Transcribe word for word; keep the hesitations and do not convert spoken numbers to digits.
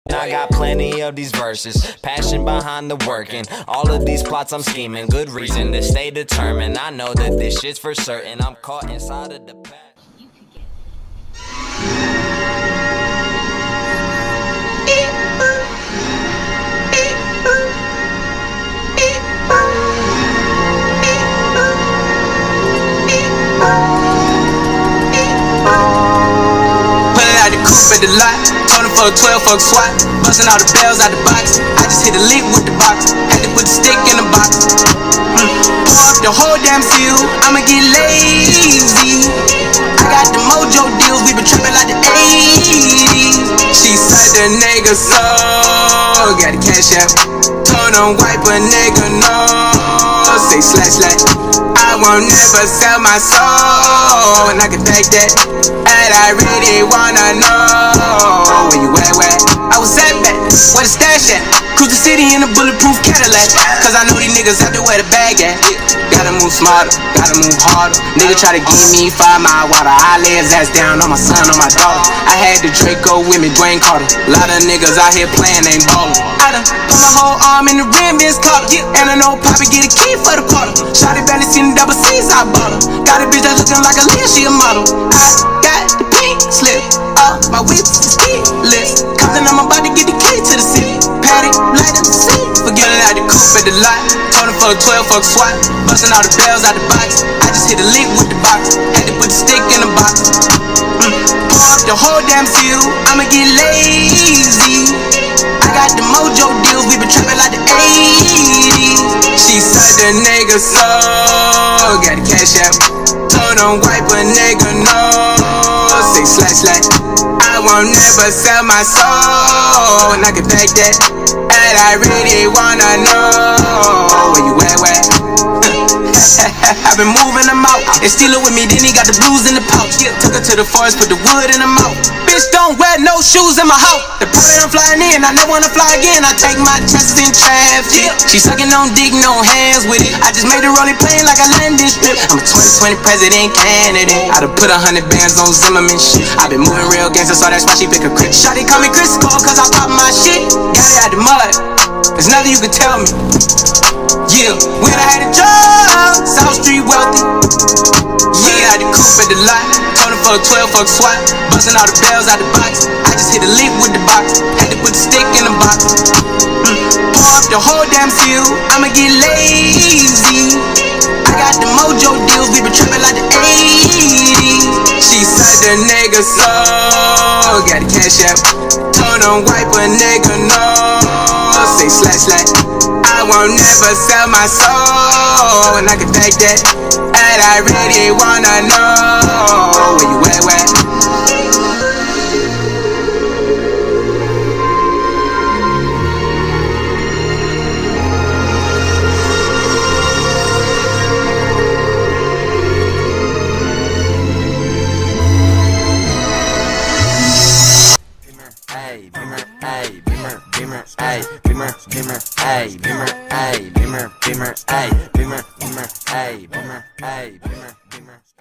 I got plenty of these verses, passion behind the working. All of these plots I'm scheming, good reason to stay determined. I know that this shit's for certain. I'm caught inside of the past. Pulling out the coupe at the lot, told him for a twelve fuck swat, busting all the bells out the box. I just hit a lick with the box, had to put the stick in the box. Mm. Pour up the whole damn seal, I'ma get lazy. I got the mojo deals, we been trapping like the eighties. She said the nigga so got the cash out, told him wipe a nigga no, say slash slash. I won't never sell my soul, and I can take that. And I really wanna know where you at, where? I was at back, where the stash at? Cruise the city in a bulletproof Cadillac, cause I know these niggas out there where the bag at. Gotta move smarter, gotta move harder. Nigga try to give me five mile water, I lay his ass down on my son, on my daughter. I had the Draco with me, Dwayne Carter. Lot of niggas out here playing, ain't ballin'. I done put my whole arm in the rim, Vince Carter. And I know Poppy get a key for the quarter. Shotty barely seen the double C's, I bought her. Got a bitch that looking like a Leah, she a model. I got the pink slip, uh, my whip is keyless. Compton, I'm about to get the key to the city. Patty, light up the scene. Forgetting out the coupe at the lot, told him for a twelve fuck swat, busting all the bells out the box. I just hit a lick with the box, had to put the stick in the box. Mm. Pour up the whole damn seal, I'ma get lazy. I got the mojo deals, we been trapping like the eighties. She said the nigga so got the cash out, told him wipe a nigga no, say slash slash. I won't never sell my soul, and I can take that. And I really wanna know where you at, where? I've been moving them out, and steal it with me, then he got the blues in the pouch. Took her to the forest, put the wood in the mouth. Bitch don't wear no shoes in my house. The party I'm flying in, I never wanna fly again. I take my chances in traffic. She sucking on dick, no hands with it. I just made her roll it plane like a landing strip. I'm a twenty twenty president candidate. I done put a hundred bands on Zimmerman shit. I been moving real gangster, so that's why she pick a crit. Shawty call me Chris Cole, cause I pop my shit. Got it out the mud, there's nothing you can tell me. Yeah, when I had a job, South Street wealthy. Yeah, I had the coupe at the lot, told him for a twelve fuck swat, busting all the bells out the box. I just hit a lick with the box, had to put the stick in the box. Mm. Pour up the whole damn seal, I'ma get lazy. I got the mojo deals, we been trapping like the eighties. She said the nigga so got the cash out, told him wipe a nigga no, say slash slash. I won't never sell my soul, and I can take that. And I really wanna know where you at, where? Hey, Beamer, hey, Beamer, Beamer, hey, Beamer, Beamer, hey, Beamer, hey, Beamer, Beamer, hey, Beamer, Beamer, hey, Beamer, hey, Beamer, Beamer.